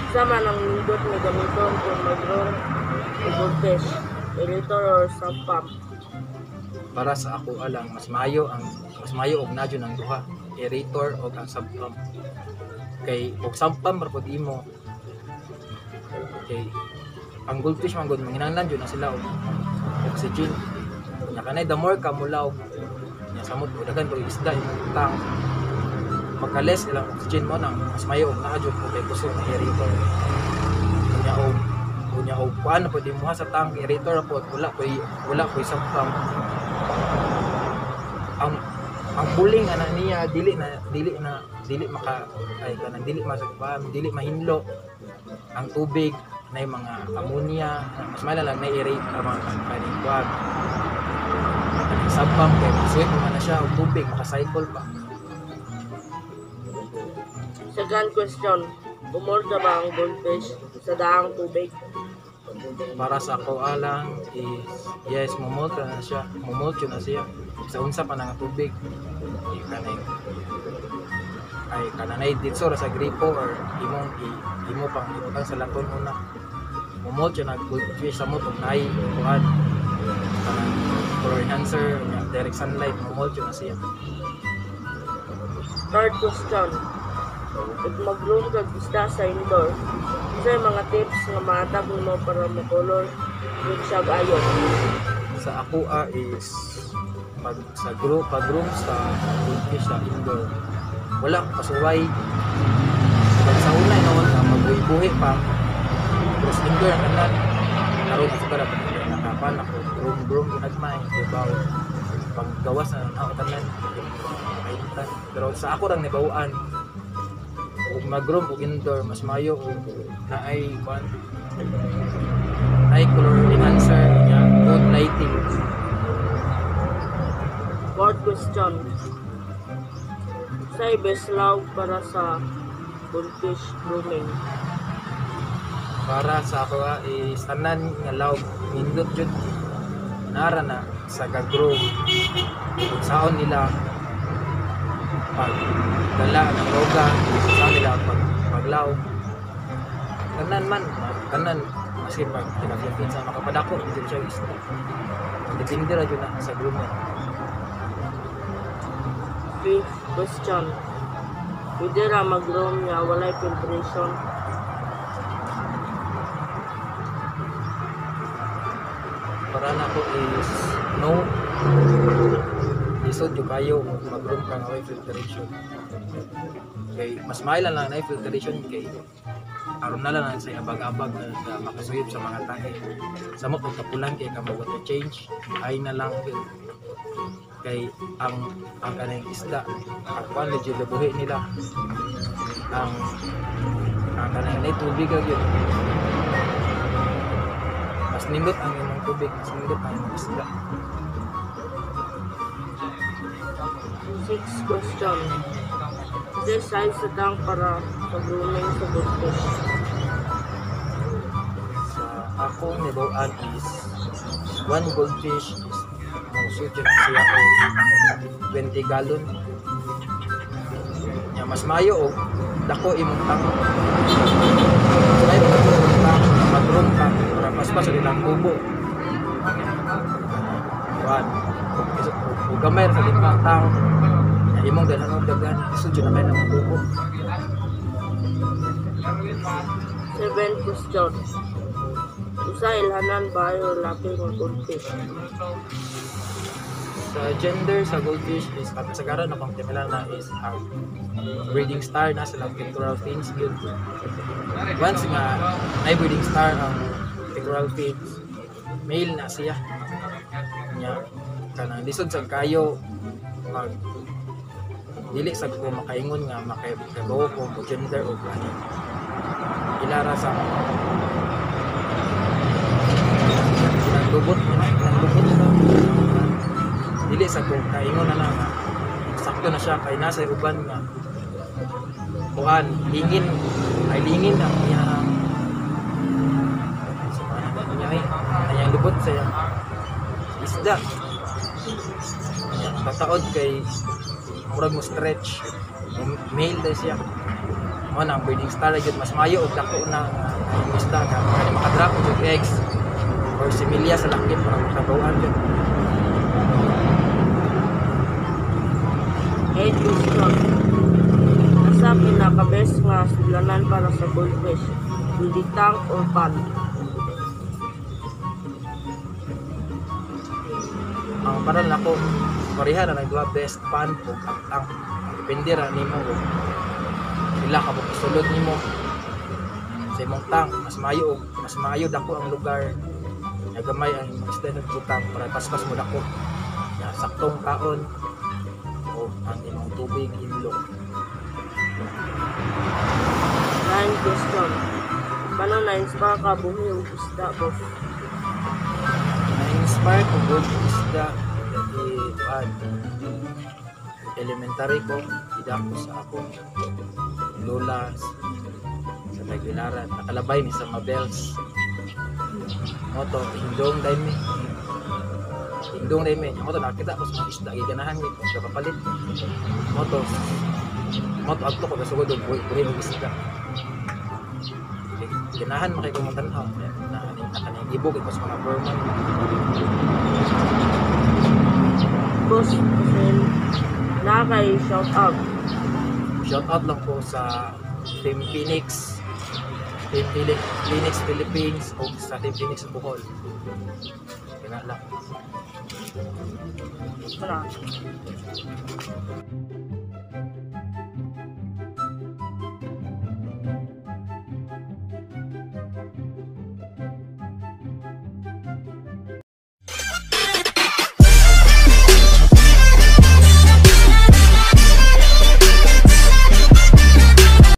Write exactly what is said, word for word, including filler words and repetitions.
Sama ng nindot nga gamiton kung mag-room o voltage, elevator or sub pump. Para sa ako alang mas maayo ang mas maayo og nadyo ng duha, aerator o ang sub pump. Kay og sub pump ra pud imo. Kay ang goldfish man gud manginahanglan jud na sila og oxygen. Nya kanay the more ka mulaw nya samot o daghan og isda imong tang. Pagka-less ilang oxygen mo nang mas maayo og naa jud kung kay kusog na aerator. Nya og kunya og kuan pud imo sa tang aerator ra pud wala koy wala koy sub pump. ang ang buling ana niya dili na dili na dili maka ay kanang dili masagpam dili mahinlo ang tubig na mga ammonia mas mala lang na i-rate ang mga kaning kuan ang sabang kay suwit man na siya og tubig maka-cycle pa. Second question, bumolda ba ang goldfish sa daang tubig? Para sa ako alang is yes mumult na siya mumult na siya sa unsa pa nga tubig ay kanay ay kananay dito ra sa gripo or imong imo pang ibutang sa laton una mumult na goldfish sa mo ug nay kuan kanang for enhancer direct sunlight mumult na siya. Third question, if mag-room ka isda sa indoor, isa yung mga tips nga matag mo para makolor yung siya ayon? Sa ako a is pag sa group pag room sa goldfish sa indoor wala ko kasuway pag sa una naman ka magbuhi-buhi pa pero sa indoor ang kanan karon sa para nakapan ako room room ginagmay dibaw pag gawas na ako tanan pero sa ako rang nibawaan ug mag-room ug indoor mas mayo ug naay kwan naay color enhancer nya good lighting. Fourth question, sa best love para sa goldfish grooming? Para sa ako ah, is tanan nga lawg nindot jud nara na sa gagro ug saon nila pag dala ng roga saon nila pag paglaw tanan man tanan maski pag tinagyan sa makapadako dito siya is depende ra jud na sa groomer. Fifth question, pwede ra mag-room nga walay filtration? Para na ko is no isod yung kayo mag-room ka nga may filtration kay mas mailan lang na filtration kay aron na lang sa abag-abag na, na makasuyod sa mga tahi sa mo pagkapulan kay ka water change ay na lang kay ang ang kanang isda ang kwan legit buhi nila ang ang kanang nay tubig gyud mas nindot ang imong tubig mas nindot ang imong isda. Sixth question, this size sa tank para sa grooming sa goldfish? Sa akong nibawaan is one goldfish is suggest siya o twenty gallon nya mas mayo og dako imong tank may tank mag-room ka para mas pa sa ilang kubo kuan ug gamay sa limang tank nya imong dalhan og dagan sudyo na kay nang kubo. Seventh question, usa ilhanan ba yung lapis ng goldfish? Sa gender sa goldfish is kasagaran na pang timilan na is ang breeding star na sila pectoral fins yun. Once nga ay breeding star ang pectoral fins, male na siya. Nya kanang lisod sa kayo pag dili sa ko makaingon nga makagawa ko mo gender o ano. Ilara sa naglubot naglubot sa dili sa ko kaingon na lang sakto na siya kay nasa uban nga kuan lingin ay lingin ang iyang sa mga niya ay ayang lubot sa iyang isda pataod kay murag mo stretch male dahil siya O na, breeding star na yun, mas mayo og dako na ang isda ka para makadrop og eggs or similya sa lakit para makabawan yun. eight question. Nasa pinaka-best nga sulanan para sa goldfish? Hindi tank or pond? Ang para na ako, pareha na nagduha best pan o ang depende ra nimo kung ila ka mo isulod nimo sa imong tank, mas maayo og mas maayo dako ang lugar nga gamay ang imong isda ng butang para paspas mo dako ya saktong kaon o ang imong tubig inlo. nine question. Paano na-inspire ka buhi yung isda, boss? Na-inspire ko good isda dati pan elementary ko ida ko sa akong lola sa Tagbilaran nakalabay mi sa Mabels moto hindong dai mi hindong dai mi moto nakita ko sa mga isda giganahan mi ko sa kapalit moto moto adto ko sa sugod og buhi buhi og isda ganahan makay ko matan-aw na ani nakaning ibog ko sa mga Burman. Boss, kasi na kay shout out. Shout out lang po sa Team Phoenix, Team Phili- Phoenix Philippines o sa Team Phoenix Bohol. Kaya lang. Wala.